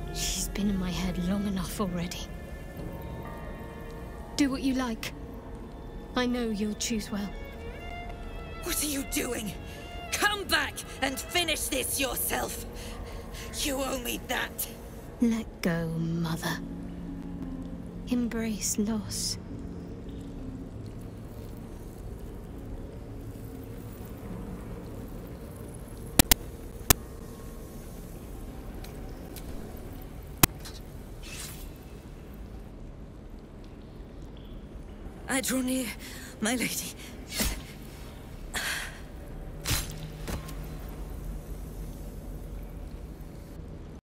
She's been in my head long enough already. Do what you like. I know you'll choose well. What are you doing? Come back and finish this yourself. You owe me that. Let go, Mother. Embrace loss. I draw near, my lady.